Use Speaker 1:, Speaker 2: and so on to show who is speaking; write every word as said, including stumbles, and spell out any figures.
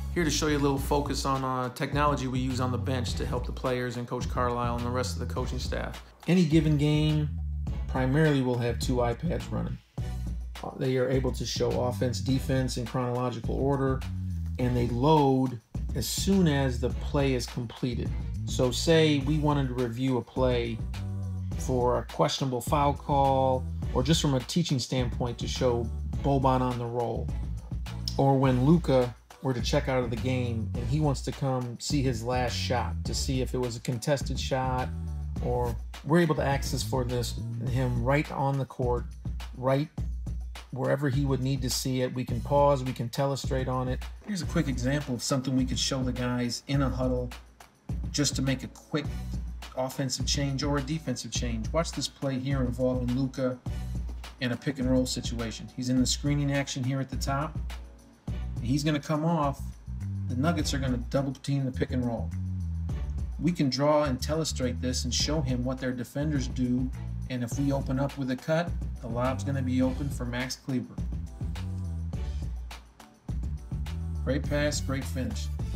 Speaker 1: Here to show you a little focus on uh, technology we use on the bench to help the players and Coach Carlisle and the rest of the coaching staff. Any given game, primarily we'll have two iPads running. Uh, they are able to show offense, defense in chronological order, and they load as soon as the play is completed. So say we wanted to review a play for a questionable foul call, or just from a teaching standpoint to show Boban on the roll, or when Luka were to check out of the game and he wants to come see his last shot to see if it was a contested shot, or we're able to access for this him right on the court, right wherever he would need to see it. We can pause, we can telestrate on it. Here's a quick example of something we could show the guys in a huddle just to make a quick offensive change or a defensive change. Watch this play here involving Luka in a pick and roll situation. He's in the screening action here at the top. He's going to come off. The Nuggets are going to double team the pick and roll. We can draw and telestrate this and show him what their defenders do, and if we open up with a cut, the lob's going to be open for Max Kleber. Great pass, great finish.